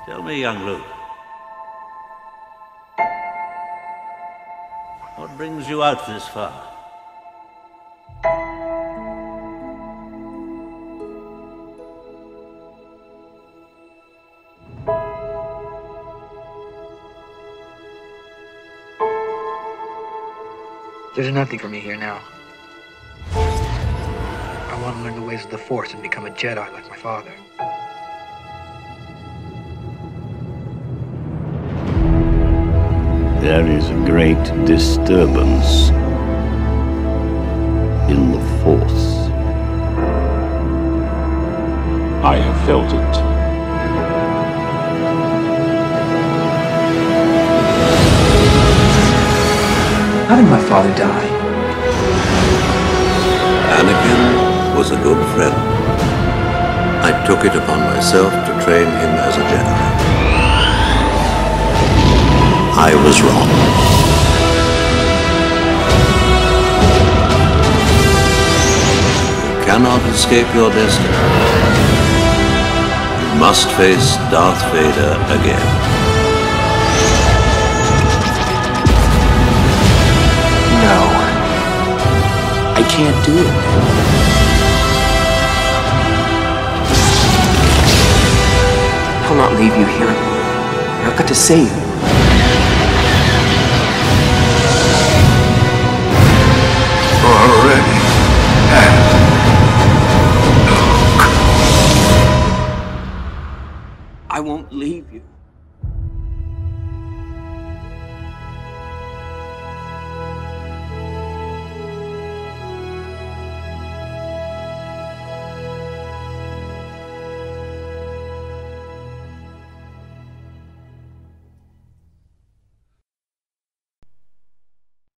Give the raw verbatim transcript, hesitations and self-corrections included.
Tell me, young Luke, what brings you out this far? There's nothing for me here now. I want to learn the ways of the Force and become a Jedi like my father. There is a great disturbance in the Force. I have felt it. How did my father die? Anakin was a good friend. I took it upon myself to train him as a Jedi. I was wrong. You cannot escape your destiny. You must face Darth Vader again. No. I can't do it. I'll not leave you here. I've got to save you.